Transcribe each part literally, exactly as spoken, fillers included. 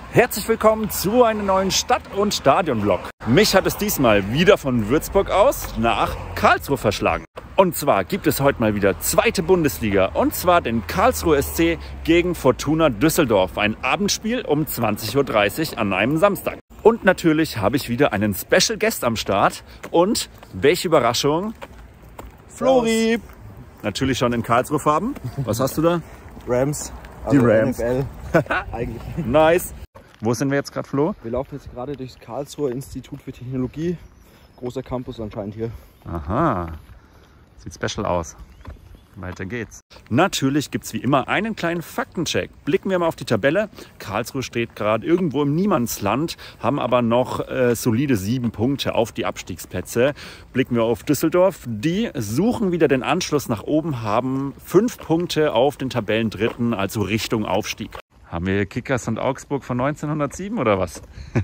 Herzlich willkommen zu einem neuen Stadt- und Stadion-Vlog. Mich hat es diesmal wieder von Würzburg aus nach Karlsruhe verschlagen. Und zwar gibt es heute mal wieder zweite Bundesliga, und zwar den Karlsruhe S C gegen Fortuna Düsseldorf. Ein Abendspiel um zwanzig Uhr dreißig an einem Samstag. Und natürlich habe ich wieder einen Special Guest am Start. Und welche Überraschung? Flori! Natürlich schon in Karlsruhe Farben. Was hast du da? Rams. Die Also Rams. N F L. Eigentlich. Nice. Wo sind wir jetzt gerade, Flo? Wir laufen jetzt gerade durchs Karlsruher Institut für Technologie. Großer Campus anscheinend hier. Aha. Sieht special aus. Weiter geht's. Natürlich gibt es wie immer einen kleinen Faktencheck. Blicken wir mal auf die Tabelle. Karlsruhe steht gerade irgendwo im Niemandsland, haben aber noch äh, solide sieben Punkte auf die Abstiegsplätze. Blicken wir auf Düsseldorf. Die suchen wieder den Anschluss nach oben, haben fünf Punkte auf den Tabellendritten, also Richtung Aufstieg. Haben wir Kickers und Augsburg von neunzehnhundertsieben oder was?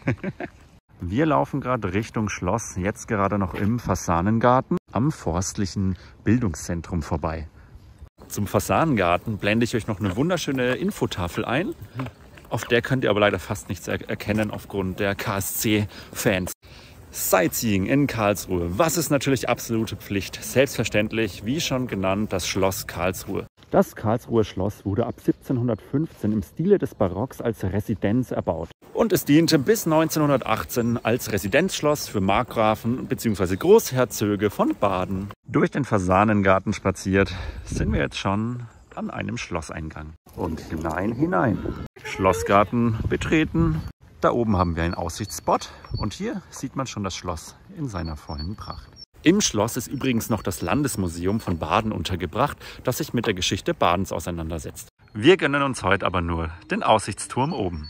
Wir laufen gerade Richtung Schloss, jetzt gerade noch im Fasanengarten am Forstlichen Bildungszentrum vorbei. Zum Fasanengarten blende ich euch noch eine wunderschöne Infotafel ein. Auf der könnt ihr aber leider fast nichts er erkennen aufgrund der K S C-Fans. Sightseeing in Karlsruhe. Was ist natürlich absolute Pflicht? Selbstverständlich, wie schon genannt, das Schloss Karlsruhe. Das Karlsruher Schloss wurde ab siebzehnhundertfünfzehn im Stile des Barocks als Residenz erbaut. Und es diente bis neunzehnhundertachtzehn als Residenzschloss für Markgrafen bzw. Großherzöge von Baden. Durch den Fasanengarten spaziert sind wir jetzt schon an einem Schlosseingang. Und hinein, hinein. Schlossgarten betreten. Da oben haben wir einen Aussichtsspot und hier sieht man schon das Schloss in seiner vollen Pracht. Im Schloss ist übrigens noch das Landesmuseum von Baden untergebracht, das sich mit der Geschichte Badens auseinandersetzt. Wir gönnen uns heute aber nur den Aussichtsturm oben.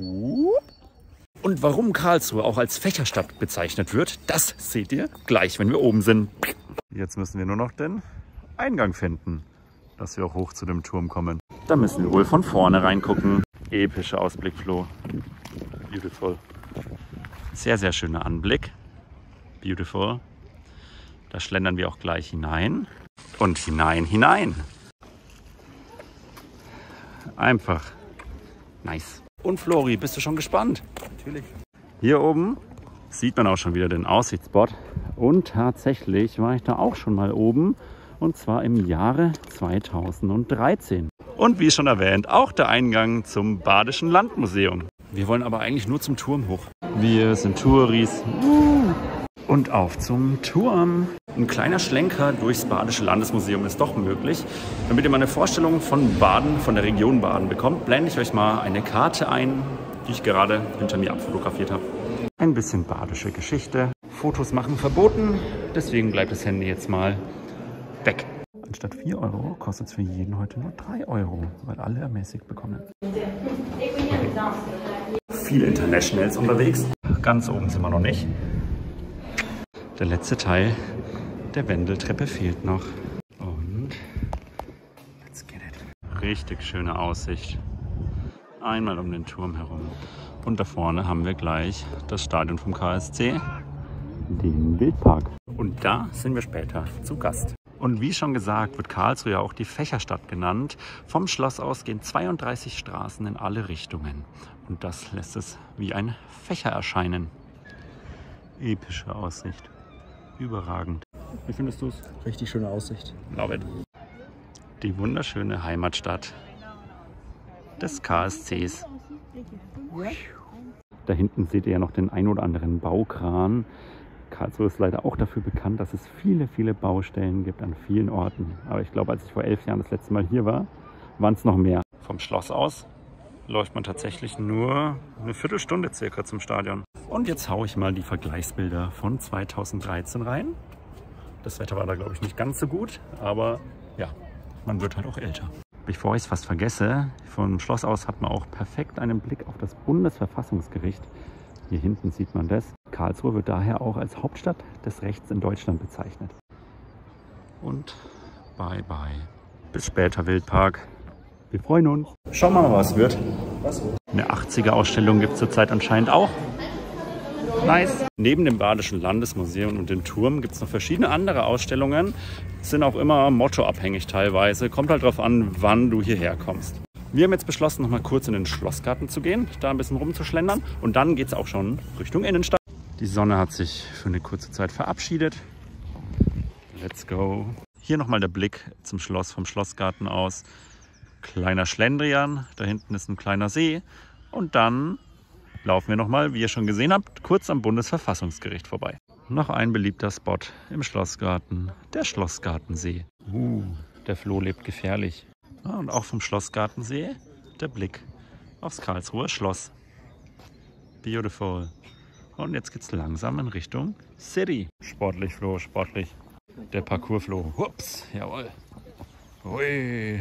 Und warum Karlsruhe auch als Fächerstadt bezeichnet wird, das seht ihr gleich, wenn wir oben sind. Jetzt müssen wir nur noch den Eingang finden, dass wir auch hoch zu dem Turm kommen. Da müssen wir wohl von vorne reingucken. Epischer Ausblick, Flo. Beautiful. Sehr, sehr schöner Anblick. Beautiful. Da schlendern wir auch gleich hinein. Und hinein, hinein. Einfach nice. Und Flori, bist du schon gespannt? Natürlich. Hier oben sieht man auch schon wieder den Aussichtsspot. Und tatsächlich war ich da auch schon mal oben. Und zwar im Jahre zweitausenddreizehn. Und wie schon erwähnt, auch der Eingang zum Badischen Landmuseum. Wir wollen aber eigentlich nur zum Turm hoch. Wir sind Touris. Und auf zum Turm. Ein kleiner Schlenker durchs Badische Landesmuseum ist doch möglich. Damit ihr mal eine Vorstellung von Baden, von der Region Baden bekommt, blende ich euch mal eine Karte ein, die ich gerade hinter mir abfotografiert habe. Ein bisschen badische Geschichte. Fotos machen verboten, deswegen bleibt das Handy jetzt mal weg. Anstatt vier Euro kostet es für jeden heute nur drei Euro, weil alle ermäßigt bekommen. Viele Internationals unterwegs. Ganz oben sind wir noch nicht. Der letzte Teil der Wendeltreppe fehlt noch. Und let's get it. Richtig schöne Aussicht. Einmal um den Turm herum. Und da vorne haben wir gleich das Stadion vom K S C, den Wildpark. Und da sind wir später zu Gast. Und wie schon gesagt, wird Karlsruhe ja auch die Fächerstadt genannt. Vom Schloss aus gehen zweiunddreißig Straßen in alle Richtungen. Und das lässt es wie ein Fächer erscheinen. Epische Aussicht. Überragend. Wie findest du es? Richtig schöne Aussicht. Love it. Die wunderschöne Heimatstadt des K S Cs. Da hinten seht ihr ja noch den ein oder anderen Baukran. Karlsruhe ist leider auch dafür bekannt, dass es viele, viele Baustellen gibt an vielen Orten. Aber ich glaube, als ich vor elf Jahren das letzte Mal hier war, waren es noch mehr. Vom Schloss aus läuft man tatsächlich nur eine Viertelstunde circa zum Stadion. Und jetzt haue ich mal die Vergleichsbilder von zweitausenddreizehn rein. Das Wetter war da, glaube ich, nicht ganz so gut, aber ja, man wird halt auch älter. Bevor ich es fast vergesse, vom Schloss aus hat man auch perfekt einen Blick auf das Bundesverfassungsgericht. Hier hinten sieht man das. Karlsruhe wird daher auch als Hauptstadt des Rechts in Deutschland bezeichnet. Und bye bye. Bis später, Wildpark. Wir freuen uns. Schauen wir mal, was wird. Was wird? Eine achtziger-Ausstellung gibt es zurzeit anscheinend auch. Nice. Neben dem Badischen Landesmuseum und dem Turm gibt es noch verschiedene andere Ausstellungen. Sind auch immer mottoabhängig teilweise. Kommt halt drauf an, wann du hierher kommst. Wir haben jetzt beschlossen, noch mal kurz in den Schlossgarten zu gehen, da ein bisschen rumzuschlendern. Und dann geht es auch schon Richtung Innenstadt. Die Sonne hat sich für eine kurze Zeit verabschiedet. Let's go. Hier nochmal der Blick zum Schloss, vom Schlossgarten aus. Kleiner Schlendrian, da hinten ist ein kleiner See. Und dann laufen wir nochmal, wie ihr schon gesehen habt, kurz am Bundesverfassungsgericht vorbei. Noch ein beliebter Spot im Schlossgarten, der Schlossgartensee. Uh, der Floh lebt gefährlich. Ah, und auch vom Schlossgartensee der Blick aufs Karlsruher Schloss. Beautiful. Und jetzt geht's langsam in Richtung City. Sportlich, Flo, sportlich. Der Parcours, Flo. Ups, jawohl. Ui.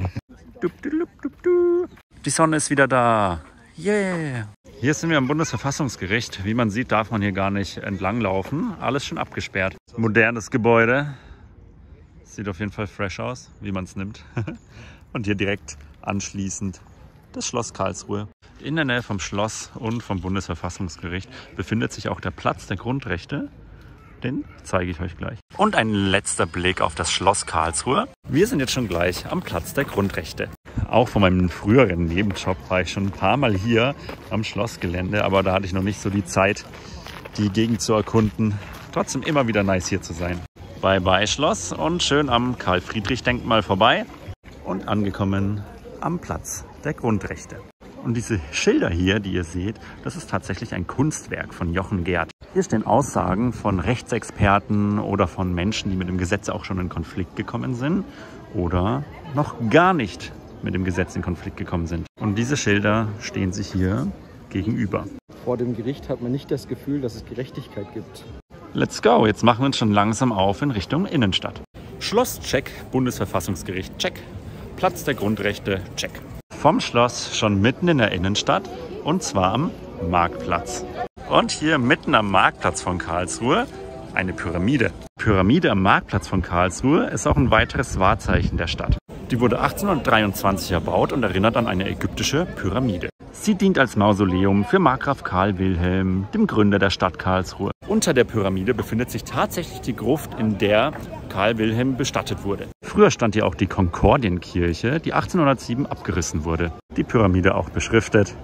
Die Sonne ist wieder da. Yeah. Hier sind wir am Bundesverfassungsgericht. Wie man sieht, darf man hier gar nicht entlang laufen. Alles schon abgesperrt. Modernes Gebäude. Sieht auf jeden Fall fresh aus, wie man es nimmt. Und hier direkt anschließend das Schloss Karlsruhe. In der Nähe vom Schloss und vom Bundesverfassungsgericht befindet sich auch der Platz der Grundrechte. Den zeige ich euch gleich. Und ein letzter Blick auf das Schloss Karlsruhe. Wir sind jetzt schon gleich am Platz der Grundrechte. Auch von meinem früheren Nebenjob war ich schon ein paar Mal hier am Schlossgelände, aber da hatte ich noch nicht so die Zeit, die Gegend zu erkunden. Trotzdem immer wieder nice hier zu sein. Bye bye Schloss und schön am Karl-Friedrich-Denkmal vorbei und angekommen am Platz der Grundrechte. Und diese Schilder hier, die ihr seht, das ist tatsächlich ein Kunstwerk von Jochen Gerd. Hier stehen Aussagen von Rechtsexperten oder von Menschen, die mit dem Gesetz auch schon in Konflikt gekommen sind oder noch gar nicht mit dem Gesetz in Konflikt gekommen sind. Und diese Schilder stehen sich hier gegenüber. Vor dem Gericht hat man nicht das Gefühl, dass es Gerechtigkeit gibt. Let's go! Jetzt machen wir uns schon langsam auf in Richtung Innenstadt. Schloss, check. Bundesverfassungsgericht, check. Platz der Grundrechte, check. Vom Schloss schon mitten in der Innenstadt und zwar am Marktplatz. Und hier mitten am Marktplatz von Karlsruhe eine Pyramide. Pyramide am Marktplatz von Karlsruhe ist auch ein weiteres Wahrzeichen der Stadt. Die wurde achtzehnhundertdreiundzwanzig erbaut und erinnert an eine ägyptische Pyramide. Sie dient als Mausoleum für Markgraf Karl Wilhelm, dem Gründer der Stadt Karlsruhe. Unter der Pyramide befindet sich tatsächlich die Gruft, in der Karl Wilhelm bestattet wurde. Früher stand hier auch die Konkordienkirche, die achtzehnhundertsieben abgerissen wurde. Die Pyramide auch beschriftet.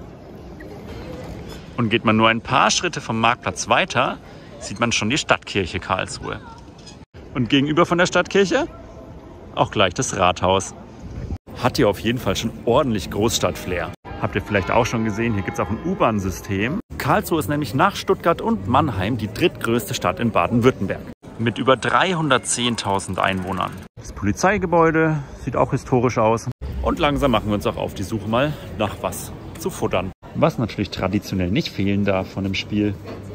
Und geht man nur ein paar Schritte vom Marktplatz weiter, sieht man schon die Stadtkirche Karlsruhe. Und gegenüber von der Stadtkirche auch gleich das Rathaus. Hat hier auf jeden Fall schon ordentlich Großstadtflair. Habt ihr vielleicht auch schon gesehen, hier gibt es auch ein U-Bahn-System. Karlsruhe ist nämlich nach Stuttgart und Mannheim die drittgrößte Stadt in Baden-Württemberg. Mit über dreihundertzehntausend Einwohnern. Das Polizeigebäude sieht auch historisch aus. Und langsam machen wir uns auch auf die Suche mal nach was zu futtern. Was natürlich traditionell nicht fehlen darf von dem Spiel.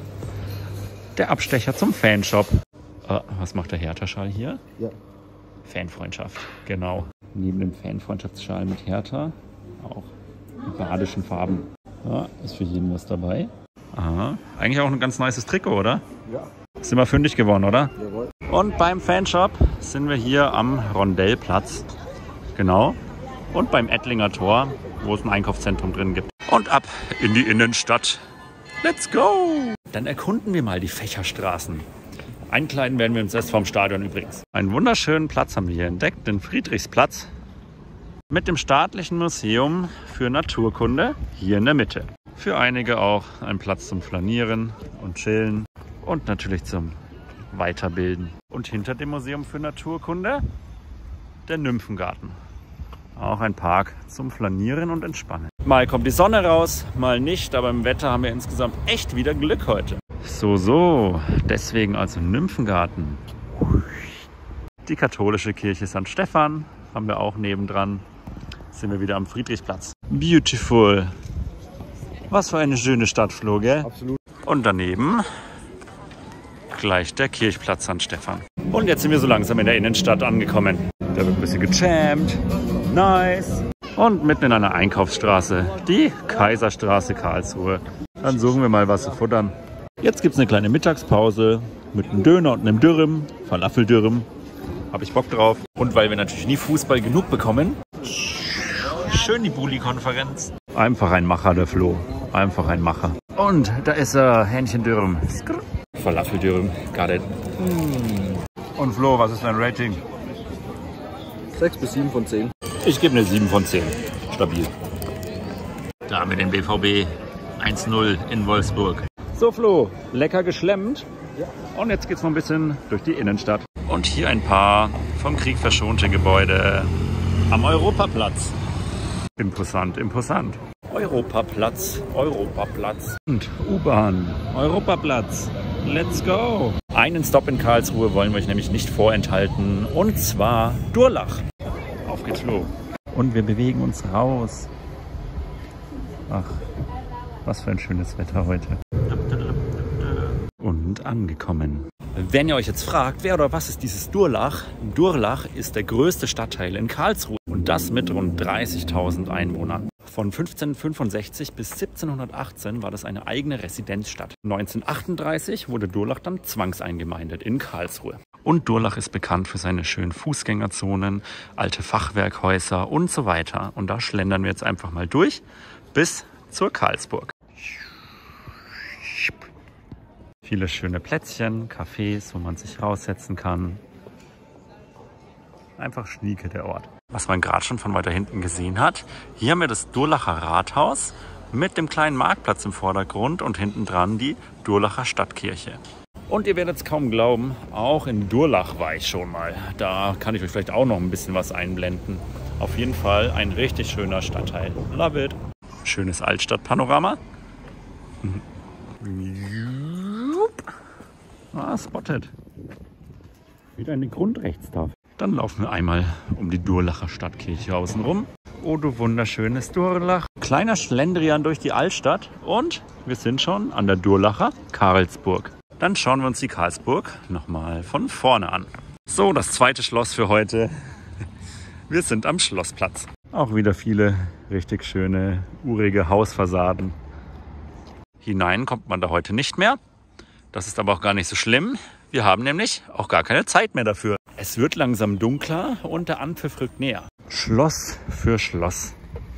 Der Abstecher zum Fanshop. Äh, was macht der Hertha-Schal hier? Ja. Fanfreundschaft, genau. Neben dem Fanfreundschaftsschal mit Hertha auch in badischen Farben. Ja, ist für jeden was dabei. Aha, eigentlich auch ein ganz nices Trikot, oder? Ja. Sind wir fündig geworden, oder? Jawohl. Und beim Fanshop sind wir hier am Rondellplatz. Genau. Und beim Ettlinger Tor, wo es ein Einkaufszentrum drin gibt. Und ab in die Innenstadt. Let's go! Dann erkunden wir mal die Fächerstraßen. Einkleiden werden wir uns erst vorm Stadion übrigens. Einen wunderschönen Platz haben wir hier entdeckt, den Friedrichsplatz. Mit dem Staatlichen Museum für Naturkunde hier in der Mitte. Für einige auch ein Platz zum Flanieren und Chillen und natürlich zum Weiterbilden. Und hinter dem Museum für Naturkunde der Nymphengarten. Auch ein Park zum Flanieren und Entspannen. Mal kommt die Sonne raus, mal nicht, aber im Wetter haben wir insgesamt echt wieder Glück heute. So, so, deswegen also Nymphengarten. Die katholische Kirche Sankt Stephan haben wir auch nebendran. Sind wir wieder am Friedrichsplatz. Beautiful. Was für eine schöne Stadt, Flo, gell? Absolut. Und daneben gleich der Kirchplatz Sankt Stephan. Und jetzt sind wir so langsam in der Innenstadt angekommen. Da wird ein bisschen gechampt. Nice. Und mitten in einer Einkaufsstraße, die Kaiserstraße Karlsruhe. Dann suchen wir mal was zu futtern. Jetzt gibt es eine kleine Mittagspause mit einem Döner und einem Dürüm, Falafeldürüm. Habe ich Bock drauf. Und weil wir natürlich nie Fußball genug bekommen, schön die Bulli-Konferenz. Einfach ein Macher, der Flo. Einfach ein Macher. Und da ist er, Hähnchendürüm. Falafeldürüm, got it. Und Flo, was ist dein Rating? sechs bis sieben von zehn. Ich gebe eine sieben von zehn. Stabil. Da haben wir den B V B eins null in Wolfsburg. So Flo, lecker geschlemmt. Ja. Und jetzt geht's noch ein bisschen durch die Innenstadt. Und hier ein paar vom Krieg verschonte Gebäude am Europaplatz. Imposant, imposant. Europaplatz, Europaplatz. Und U-Bahn, Europaplatz. Let's go! Einen Stop in Karlsruhe wollen wir euch nämlich nicht vorenthalten. Und zwar Durlach. Auf geht's, Flo. Und wir bewegen uns raus. Ach, was für ein schönes Wetter heute. Und angekommen. Wenn ihr euch jetzt fragt, wer oder was ist dieses Durlach? Durlach ist der größte Stadtteil in Karlsruhe und das mit rund dreißigtausend Einwohnern. Von fünfzehnhundertfünfundsechzig bis siebzehnhundertachtzehn war das eine eigene Residenzstadt. neunzehnhundertachtunddreißig wurde Durlach dann zwangseingemeindet in Karlsruhe. Und Durlach ist bekannt für seine schönen Fußgängerzonen, alte Fachwerkhäuser und so weiter. Und da schlendern wir jetzt einfach mal durch bis zur Karlsburg. Viele schöne Plätzchen, Cafés, wo man sich raussetzen kann. Einfach schnieke der Ort. Was man gerade schon von weiter hinten gesehen hat, hier haben wir das Durlacher Rathaus mit dem kleinen Marktplatz im Vordergrund und hinten dran die Durlacher Stadtkirche. Und ihr werdet es kaum glauben, auch in Durlach war ich schon mal. Da kann ich euch vielleicht auch noch ein bisschen was einblenden. Auf jeden Fall ein richtig schöner Stadtteil. Love it. Schönes Altstadtpanorama. Ah, spotted. Wieder eine Grundrechtstafel. Dann laufen wir einmal um die Durlacher Stadtkirche außenrum. Oh, du wunderschönes Durlach. Kleiner Schlendrian durch die Altstadt und wir sind schon an der Durlacher Karlsburg. Dann schauen wir uns die Karlsburg nochmal von vorne an. So, das zweite Schloss für heute. Wir sind am Schlossplatz. Auch wieder viele richtig schöne, urige Hausfassaden. Hinein kommt man da heute nicht mehr. Das ist aber auch gar nicht so schlimm. Wir haben nämlich auch gar keine Zeit mehr dafür. Es wird langsam dunkler und der Anpfiff rückt näher. Schloss für Schloss.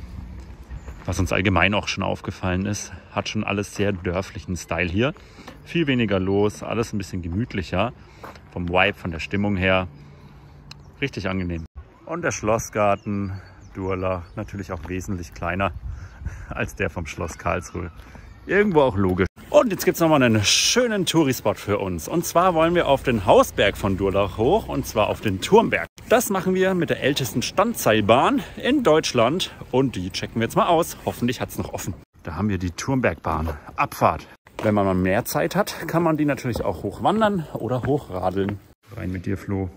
Was uns allgemein auch schon aufgefallen ist, hat schon alles sehr dörflichen Style hier. Viel weniger los, alles ein bisschen gemütlicher. Vom Vibe, von der Stimmung her. Richtig angenehm. Und der Schlossgarten Durlach natürlich auch wesentlich kleiner als der vom Schloss Karlsruhe. Irgendwo auch logisch. Und jetzt gibt es nochmal einen schönen Touri-Spot für uns. Und zwar wollen wir auf den Hausberg von Durlach hoch, und zwar auf den Turmberg. Das machen wir mit der ältesten Standseilbahn in Deutschland. Und die checken wir jetzt mal aus. Hoffentlich hat es noch offen. Da haben wir die Turmbergbahn. Abfahrt. Wenn man mal mehr Zeit hat, kann man die natürlich auch hochwandern oder hochradeln. Rein mit dir, Flo.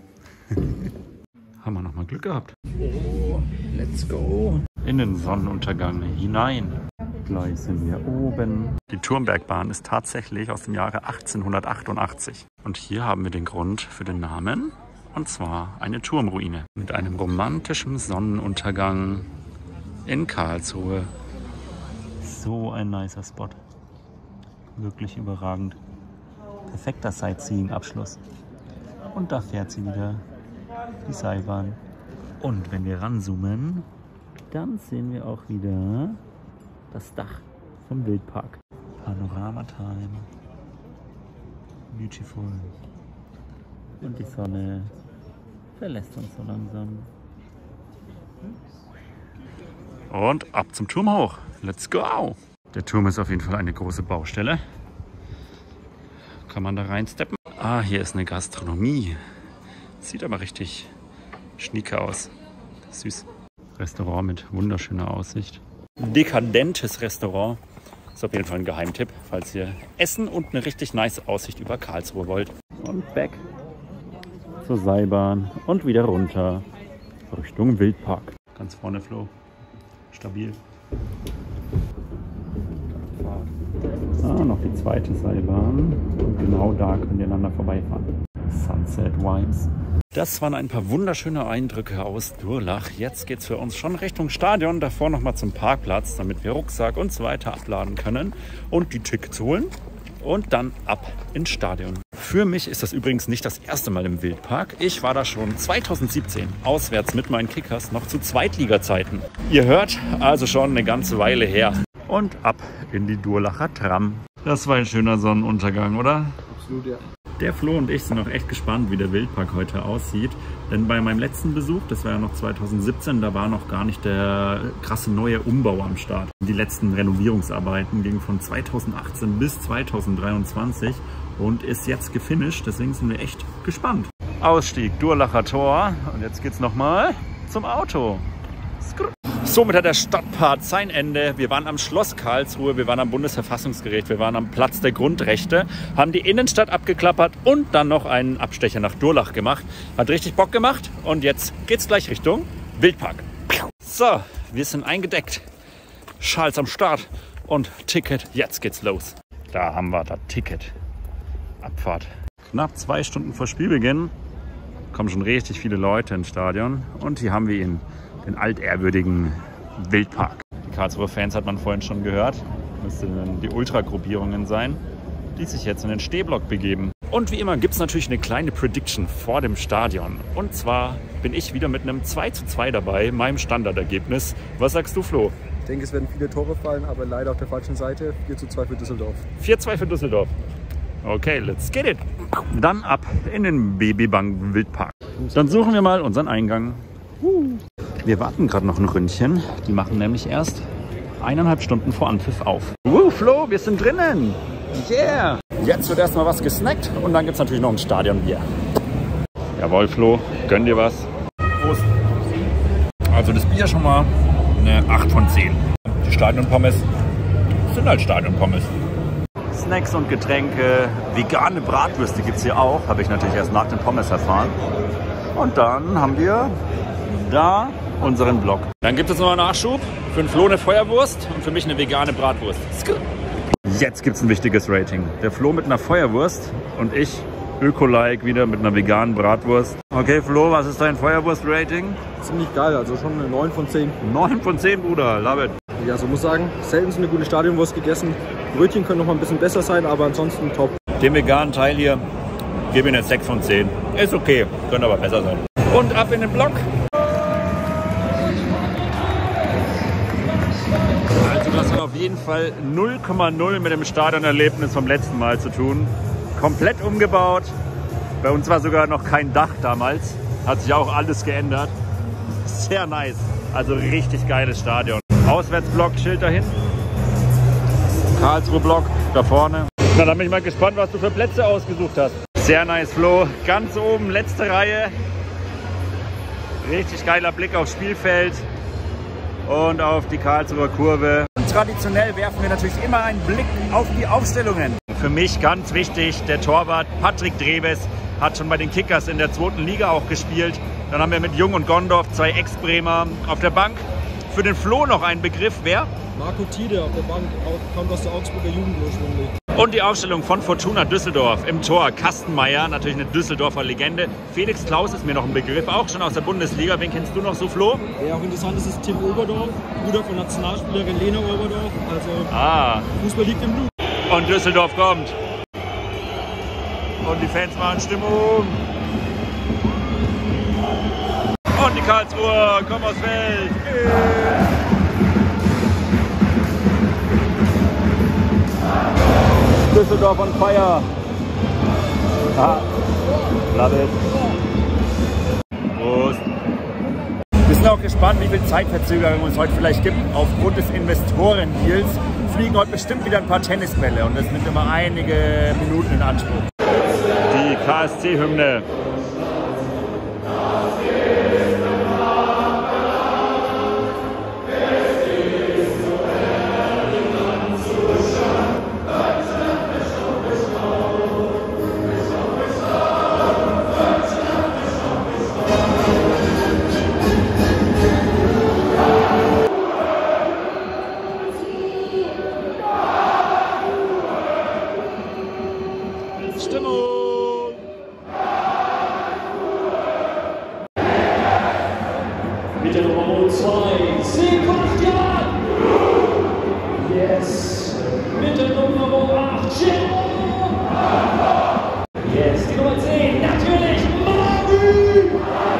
Haben wir nochmal Glück gehabt. Oh, let's go. In den Sonnenuntergang hinein. Gleich sind wir oben. Die Turmbergbahn ist tatsächlich aus dem Jahre achtzehnhundertachtundachtzig. Und hier haben wir den Grund für den Namen. Und zwar eine Turmruine. Mit einem romantischen Sonnenuntergang in Karlsruhe. So ein nicer Spot. Wirklich überragend. Perfekter Sightseeing-Abschluss. Und da fährt sie wieder, die Seilbahn. Und wenn wir ranzoomen, dann sehen wir auch wieder das Dach vom Wildpark. Panorama-Time. Beautiful. Und die Sonne verlässt uns so langsam. Und ab zum Turm hoch. Let's go! Der Turm ist auf jeden Fall eine große Baustelle. Kann man da reinsteppen? Ah, hier ist eine Gastronomie. Sieht aber richtig schnieke aus. Süß. Restaurant mit wunderschöner Aussicht. Dekadentes Restaurant. Ist auf jeden Fall ein Geheimtipp, falls ihr essen und eine richtig nice Aussicht über Karlsruhe wollt. Und back zur Seilbahn und wieder runter Richtung Wildpark. Ganz vorne, Flo. Stabil. Ah, noch die zweite Seilbahn. Und genau da könnt ihr einander vorbeifahren. Sunset Vibes. Das waren ein paar wunderschöne Eindrücke aus Durlach. Jetzt geht es für uns schon Richtung Stadion. Davor nochmal zum Parkplatz, damit wir Rucksack und so weiter abladen können und die Tickets holen. Und dann ab ins Stadion. Für mich ist das übrigens nicht das erste Mal im Wildpark. Ich war da schon zweitausendsiebzehn auswärts mit meinen Kickers noch zu Zweitliga-Zeiten. Ihr hört, also schon eine ganze Weile her. Und ab in die Durlacher Tram. Das war ein schöner Sonnenuntergang, oder? Absolut, ja. Der Flo und ich sind noch echt gespannt, wie der Wildpark heute aussieht. Denn bei meinem letzten Besuch, das war ja noch zweitausendsiebzehn, da war noch gar nicht der krasse neue Umbau am Start. Die letzten Renovierungsarbeiten gingen von zweitausendachtzehn bis zweitausenddreiundzwanzig und ist jetzt gefinisht. Deswegen sind wir echt gespannt. Ausstieg, Durlacher Tor. Und jetzt geht's nochmal zum Auto. Somit hat der Stadtpart sein Ende. Wir waren am Schloss Karlsruhe, wir waren am Bundesverfassungsgericht, wir waren am Platz der Grundrechte, haben die Innenstadt abgeklappert und dann noch einen Abstecher nach Durlach gemacht. Hat richtig Bock gemacht und jetzt geht's gleich Richtung Wildpark. So, wir sind eingedeckt. Schals am Start und Ticket, jetzt geht's los. Da haben wir das Ticket. Abfahrt. Knapp zwei Stunden vor Spielbeginn kommen schon richtig viele Leute ins Stadion und hier haben wir ihn. Den altehrwürdigen Wildpark. Die Karlsruher Fans hat man vorhin schon gehört. Müssten die Ultragruppierungen sein, die sich jetzt in den Stehblock begeben. Und wie immer gibt es natürlich eine kleine Prediction vor dem Stadion. Und zwar bin ich wieder mit einem zwei zu zwei dabei, meinem Standardergebnis. Was sagst du, Flo? Ich denke, es werden viele Tore fallen, aber leider auf der falschen Seite. vier zu zwei für Düsseldorf. vier zu zwei für Düsseldorf. Okay, let's get it. Dann ab in den B B Bank Wildpark. Dann suchen wir mal unseren Eingang. Wir warten gerade noch ein Ründchen. Die machen nämlich erst eineinhalb Stunden vor Anpfiff auf. Uh, Flo, wir sind drinnen. Yeah. Jetzt wird erstmal was gesnackt und dann gibt es natürlich noch ein Stadionbier. Jawohl, Flo, gönn dir was. Prost. Also das Bier schon mal eine acht von zehn. Die Stadionpommes sind halt Stadionpommes. Snacks und Getränke, vegane Bratwürste gibt es hier auch. Habe ich natürlich erst nach den Pommes erfahren. Und dann haben wir da unseren Block. Dann gibt es noch einen Nachschub. Für den Flo eine Feuerwurst und für mich eine vegane Bratwurst. Jetzt gibt es ein wichtiges Rating. Der Flo mit einer Feuerwurst und ich, Öko-like, wieder mit einer veganen Bratwurst. Okay, Flo, was ist dein Feuerwurst-Rating? Ziemlich geil, also schon eine neun von zehn. neun von zehn, Bruder, love it. Ja, so muss sagen, selten eine gute Stadionwurst gegessen. Brötchen können noch mal ein bisschen besser sein, aber ansonsten top. Den veganen Teil hier, gebe ich eine sechs von zehn. Ist okay, könnte aber besser sein. Und ab in den Block. Also das hat auf jeden Fall null Komma null mit dem Stadionerlebnis vom letzten Mal zu tun. Komplett umgebaut. Bei uns war sogar noch kein Dach damals. Hat sich auch alles geändert. Sehr nice. Also richtig geiles Stadion. Auswärtsblock, Schild dahin. Karlsruhe Block da vorne. Na, dann bin ich mal gespannt, was du für Plätze ausgesucht hast. Sehr nice, Flo. Ganz oben, letzte Reihe. Richtig geiler Blick aufs Spielfeld und auf die Karlsruher Kurve. Und traditionell werfen wir natürlich immer einen Blick auf die Aufstellungen. Für mich ganz wichtig, der Torwart Patrick Dreves hat schon bei den Kickers in der zweiten Liga auch gespielt. Dann haben wir mit Jung und Gondorf zwei Ex-Bremer auf der Bank. Für den Flo noch ein Begriff, wer? Marco Tiede auf der Bank, kommt aus der Augsburger Jugend ursprünglich. Und die Aufstellung von Fortuna Düsseldorf im Tor. Kastenmeier, natürlich eine Düsseldorfer Legende. Felix Klaus ist mir noch ein Begriff, auch schon aus der Bundesliga. Wen kennst du noch so, Flo? Ja, auch interessant ist, ist Tim Oberdorf, Bruder von Nationalspielerin Lena Oberdorf. Also ah. Fußball liegt im Blut. Und Düsseldorf kommt. Und die Fans machen Stimmung. Und die Karlsruher kommen aufs Feld. Düsseldorf on fire. Ah, love it. Prost. Wir sind auch gespannt, wie viel Zeitverzögerung es heute vielleicht gibt. Aufgrund des Investoren-Deals fliegen heute bestimmt wieder ein paar Tennisbälle und das nimmt immer einige Minuten in Anspruch. Die K S C-Hymne. Mit der Nummer zwei, Sebastian. Yes. Mit der Nummer acht, Jero. Yes, die Nummer zehn, natürlich, Mari.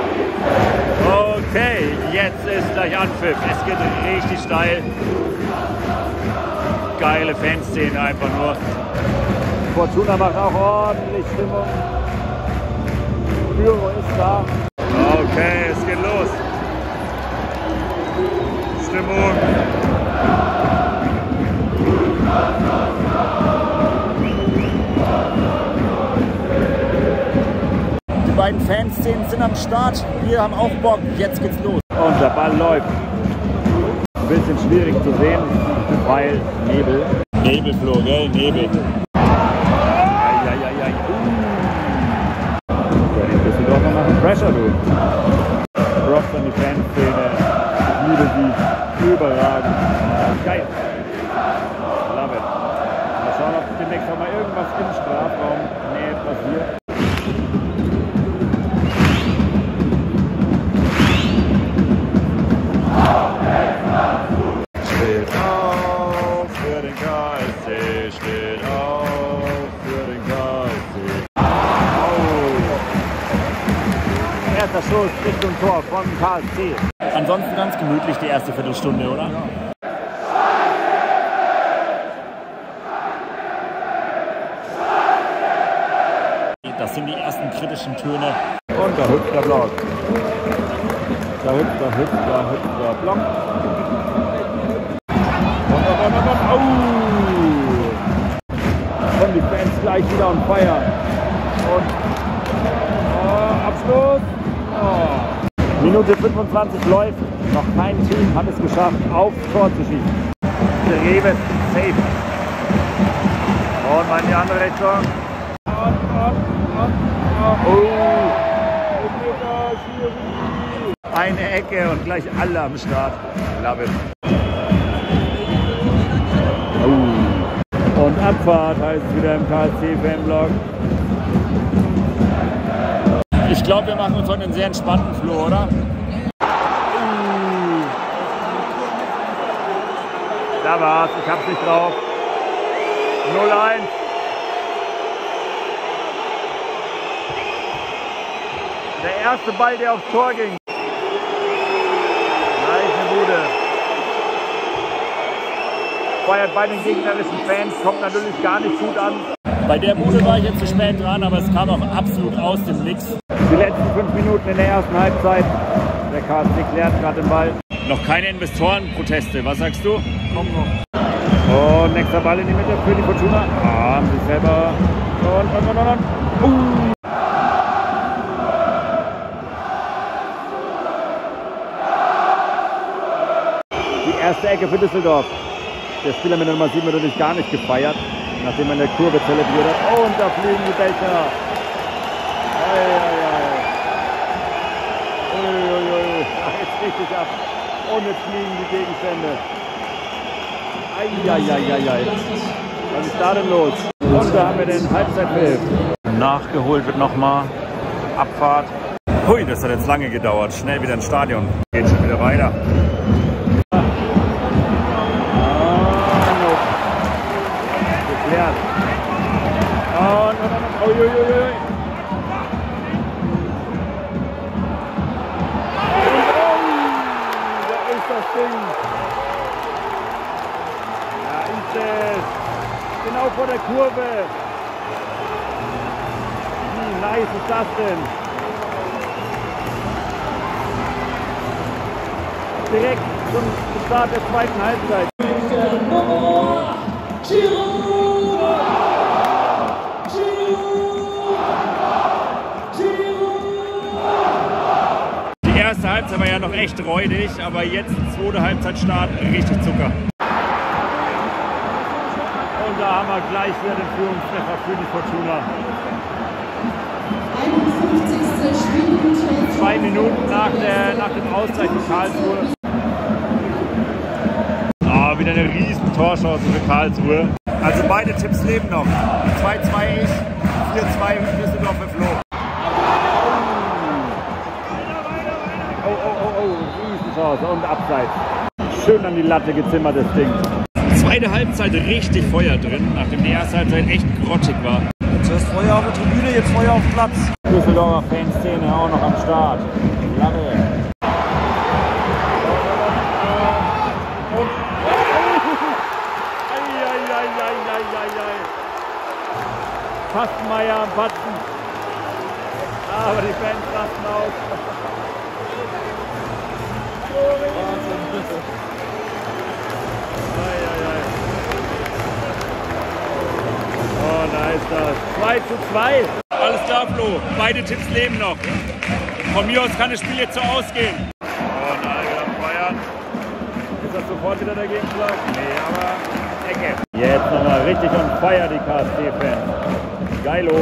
Okay, jetzt ist gleich Anpfiff. Es geht richtig steil. Geile Fanszene einfach nur. Fortuna macht auch ordentlich Stimmung. Pyro ist da. Okay, es geht los. Stimmung. Die beiden Fanszenen sind am Start. Wir haben auch Bock. Jetzt geht's los. Und der Ball läuft. Ein bisschen schwierig zu sehen, weil Nebel. Nebelfloh, gell? Nebel. Eieiei. Uh. Der Düsseldorfer machen Pressure, du. Props an die Fanszene. Ich liebe sie. Überragend. Geil. Love it. Mal schauen, ob demnächst auch mal irgendwas im Strafraum Nähe passiert. Steht auf für den K S C, steht auf für den K S C. Oh. Erster Schuss Richtung Tor vom K S C. Ansonsten ganz gemütlich die erste Viertelstunde, oder? Ja. Das sind die ersten kritischen Töne. Und da hüpft der Block. Da hüpft, da hüpft, da hüpft der Block. Und, und, und, und, oh. Und die Fans gleich wieder on fire. Und oh, Abschluss. Oh. Minute fünfundzwanzig läuft. Noch kein Team hat es geschafft, aufs Tor zu schießen. Reves safe. Und mal in die andere Richtung. Und, und, und, oh. Eine Ecke und gleich alle am Start. Love it. Oh. Und Abfahrt heißt es wieder im K S C-Fanblog. Ich glaube, wir machen uns heute einen sehr entspannten Flow, oder? Uh. Da war's, ich hab's nicht drauf. null eins. Der erste Ball, der aufs Tor ging. Feiert bei den gegnerischen Fans, kommt natürlich gar nicht gut an. Bei der Bude war ich jetzt zu spät dran, aber es kam auch absolut aus dem Nix. Die letzten fünf Minuten in der ersten Halbzeit. Der K S C klärt gerade den Ball. Noch keine Investorenproteste, was sagst du? Kommt noch. Und nächster Ball in die Mitte für die Fortuna. Ah, haben sich selber. Und, und, und, und, und. Uh. Die erste Ecke für Düsseldorf. Der Spieler mit der Nummer sieben wird natürlich gar nicht gefeiert, nachdem er in der Kurve zelebriert hat. Und da fliegen die Becher. Ei, ei, ei. Ui, ui, ui. Ach, jetzt richtig ab. Und jetzt fliegen die Gegenstände. Eieieiei. Was ist da denn los? Und da haben wir den Halbzeitpfiff. Nachgeholt wird nochmal. Abfahrt. Hui, das hat jetzt lange gedauert. Schnell wieder ins Stadion. Geht schon wieder weiter. Und, und, und, ui, ui, ui. Und, oh, da ist das Ding. Da ist es. Genau vor der Kurve. Wie nice ist das denn? Direkt zum Start der zweiten Halbzeit. Die erste Halbzeit war ja noch echt räudig, aber jetzt zweite Halbzeitstart richtig Zucker. Und da haben wir gleich wieder den Führungstreffer für die Fortuna. einundfünfzigste Spielminute. Zwei Minuten nach, der, nach dem Ausgleich in Karlsruhe. Ah, wieder eine riesen Torchance für Karlsruhe. Also beide Tipps leben noch. zwei zwei ich, vier zwei Düsseldorf für Flo. Oh, oh, oh, oh, Riesenchance und Abseits. Schön an die Latte gezimmert, das Ding. Zweite Halbzeit richtig Feuer drin, nachdem die erste Halbzeit echt grottig war. Zuerst Feuer auf der Tribüne, jetzt Feuer auf dem Platz. Düsseldorfer Fanszene auch noch am Start. Lange. Kastenmeier am Patzen. Aber die Fans rasten aus. Oh, da ist das. zwei zu zwei. Alles klar, Flo. Beide Tipps leben noch. Von mir aus kann das Spiel jetzt so ausgehen. Oh nein, wir feiern. Ist das sofort wieder der Gegenschlag? Nee, aber Ecke. Jetzt nochmal richtig on fire, die K S C-Fans. Geilo.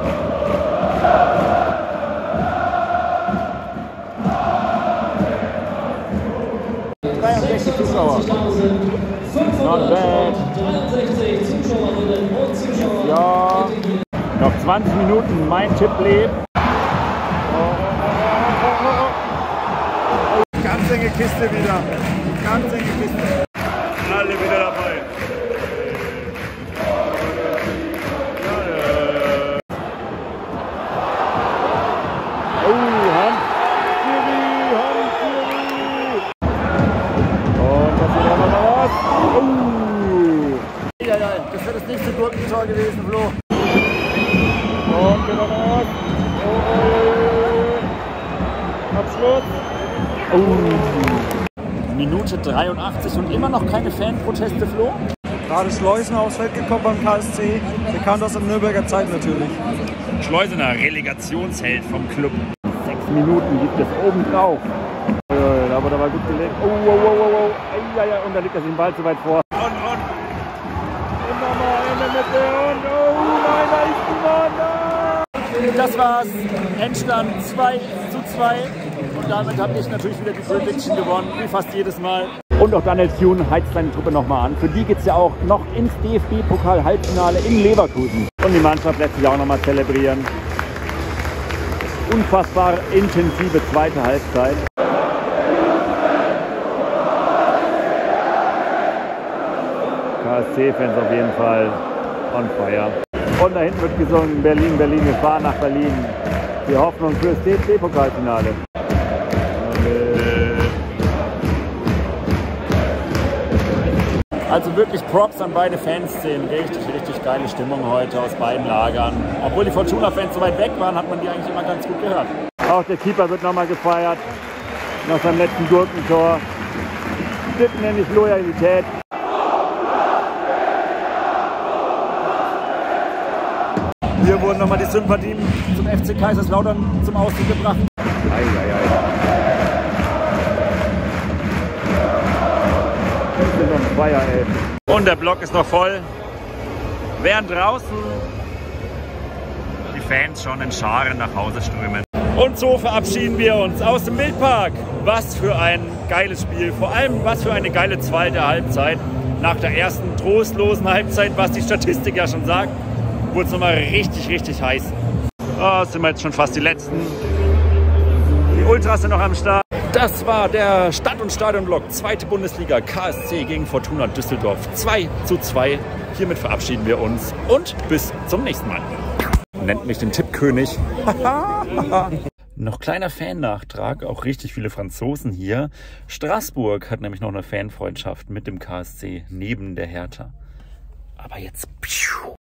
dreiundsechzig Zuschauer. Not bad. Ja. Noch zwanzig Minuten, mein Tipp lebt. Oh, oh, oh, oh, oh. Ganz enge Kiste wieder. Ganz enge Kiste. Alle wieder dabei. Oh, Hans Thierry, Hans Thierry. Und das wird aber noch was. Oh. Ja, ja, das wäre das nächste Gurkentor gewesen, Flo. Und wieder raus. Oh, oh, oh. Abschluss. Oh. Minute dreiundachtzig und immer noch keine Fanproteste, Flo? Gerade Schleusener aufs Feld gekommen beim K S C. Bekannt aus der Nürnberger Zeit natürlich. Schleusener, Relegationsheld vom Club. Sechs Minuten gibt es oben drauf. Aber da war gut gelegt. Oh, oh, oh, oh, oh. Ja, ja, und da liegt er sich den Ball zu weit vor. Und, und. Und nochmal in der Mitte. Und, oh nein, da ist die Mann. Das war's. Endstand zwei zu zwei. Und damit habe ich natürlich wieder die Prediction gewonnen, wie fast jedes Mal. Und auch Daniel Thune heizt seine Truppe nochmal an. Für die geht es ja auch noch ins D F B-Pokal-Halbfinale in Leverkusen. Und die Mannschaft lässt sich auch nochmal zelebrieren. Unfassbar intensive zweite Halbzeit. K S C-Fans auf jeden Fall on fire. Und da hinten wird gesungen, Berlin, Berlin, wir fahren nach Berlin. Die Hoffnung fürs D F B-Pokalfinale. Also wirklich Props an beide Fanszenen. Richtig, richtig geile Stimmung heute aus beiden Lagern. Obwohl die Fortuna-Fans so weit weg waren, hat man die eigentlich immer ganz gut gehört. Auch der Keeper wird nochmal gefeiert. Nach seinem letzten Gurkentor. Das nenne ich Loyalität. Hier wurden nochmal die Sympathien zum F C Kaiserslautern zum Ausdruck gebracht. Ei, ei, ei. Feier, ey. Und der Block ist noch voll. Während draußen die Fans schon in Scharen nach Hause strömen. Und so verabschieden wir uns aus dem Wildpark. Was für ein geiles Spiel. Vor allem was für eine geile zweite Halbzeit. Nach der ersten trostlosen Halbzeit, was die Statistik ja schon sagt, wurde es nochmal richtig, richtig heiß. Oh, sind wir jetzt schon fast die Letzten. Die Ultras sind noch am Start. Das war der Stadt- und Stadionblock, zweite Bundesliga, K S C gegen Fortuna Düsseldorf, zwei zu zwei. Hiermit verabschieden wir uns und bis zum nächsten Mal. Nennt mich den Tippkönig. Noch kleiner Fan-Nachtrag, auch richtig viele Franzosen hier. Straßburg hat nämlich noch eine Fanfreundschaft mit dem K S C neben der Hertha. Aber jetzt...